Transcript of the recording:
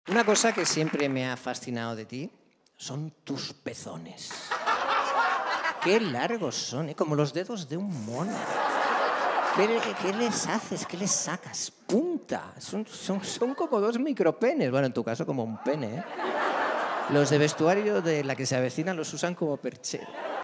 Una cosa que siempre me ha fascinado de ti son tus pezones. Qué largos son, ¿eh? Como los dedos de un mono. ¿Qué les haces? ¿Qué les sacas? Punta. Son como 2 micropenes. Bueno, en tu caso como un pene, ¿eh? Los de vestuario de La que se avecina los usan como perchero.